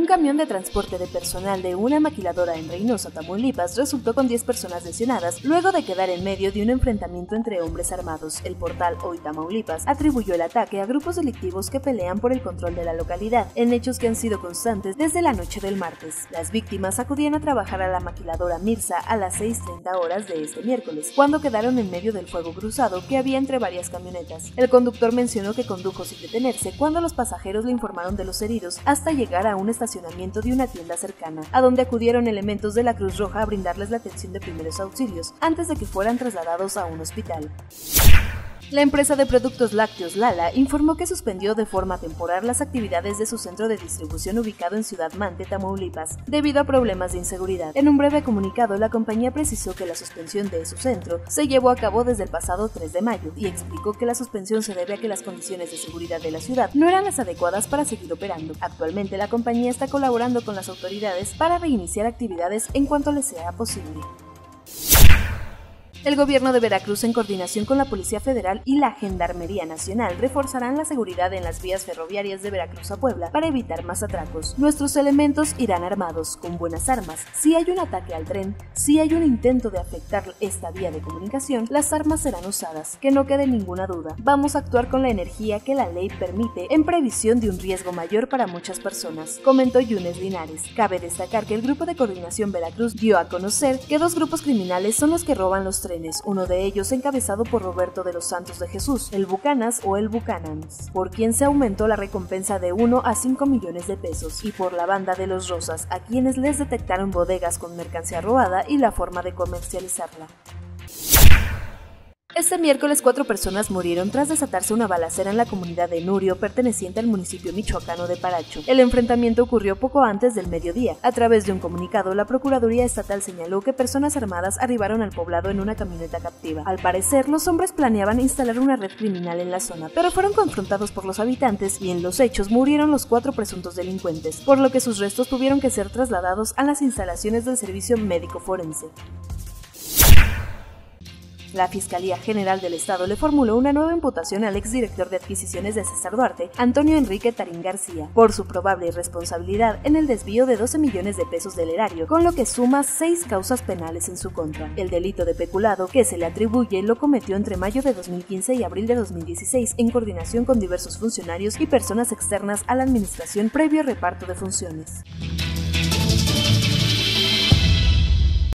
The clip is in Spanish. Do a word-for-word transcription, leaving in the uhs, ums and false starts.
Un camión de transporte de personal de una maquiladora en Reynosa, Tamaulipas, resultó con diez personas lesionadas luego de quedar en medio de un enfrentamiento entre hombres armados. El portal Hoy Tamaulipas atribuyó el ataque a grupos delictivos que pelean por el control de la localidad, en hechos que han sido constantes desde la noche del martes. Las víctimas acudían a trabajar a la maquiladora Mirza a las seis treinta horas de este miércoles, cuando quedaron en medio del fuego cruzado que había entre varias camionetas. El conductor mencionó que condujo sin detenerse cuando los pasajeros le informaron de los heridos hasta llegar a un estacionamiento de una tienda cercana, a donde acudieron elementos de la Cruz Roja a brindarles la atención de primeros auxilios antes de que fueran trasladados a un hospital. La empresa de productos lácteos Lala informó que suspendió de forma temporal las actividades de su centro de distribución ubicado en Ciudad Mante, Tamaulipas, debido a problemas de inseguridad. En un breve comunicado, la compañía precisó que la suspensión de su centro se llevó a cabo desde el pasado tres de mayo y explicó que la suspensión se debe a que las condiciones de seguridad de la ciudad no eran las adecuadas para seguir operando. Actualmente, la compañía está colaborando con las autoridades para reiniciar actividades en cuanto les sea posible. El gobierno de Veracruz, en coordinación con la Policía Federal y la Gendarmería Nacional, reforzarán la seguridad en las vías ferroviarias de Veracruz a Puebla para evitar más atracos. Nuestros elementos irán armados, con buenas armas. Si hay un ataque al tren, si hay un intento de afectar esta vía de comunicación, las armas serán usadas, que no quede ninguna duda. Vamos a actuar con la energía que la ley permite en previsión de un riesgo mayor para muchas personas, comentó Yunes Linares. Cabe destacar que el Grupo de Coordinación Veracruz dio a conocer que dos grupos criminales son los que roban los trenes, uno de ellos encabezado por Roberto de los Santos de Jesús, el Bucanas o el Bucanans, por quien se aumentó la recompensa de uno a cinco millones de pesos, y por la banda de los Rosas, a quienes les detectaron bodegas con mercancía robada y la forma de comercializarla. Este miércoles cuatro personas murieron tras desatarse una balacera en la comunidad de Nurio, perteneciente al municipio michoacano de Paracho. El enfrentamiento ocurrió poco antes del mediodía. A través de un comunicado, la Procuraduría Estatal señaló que personas armadas arribaron al poblado en una camioneta captiva. Al parecer, los hombres planeaban instalar una red criminal en la zona, pero fueron confrontados por los habitantes y en los hechos murieron los cuatro presuntos delincuentes, por lo que sus restos tuvieron que ser trasladados a las instalaciones del Servicio Médico Forense. La Fiscalía General del Estado le formuló una nueva imputación al exdirector de adquisiciones de César Duarte, Antonio Enrique Tarín García, por su probable responsabilidad en el desvío de doce millones de pesos del erario, con lo que suma seis causas penales en su contra. El delito de peculado que se le atribuye lo cometió entre mayo de dos mil quince y abril de dos mil dieciséis en coordinación con diversos funcionarios y personas externas a la administración previo reparto de funciones.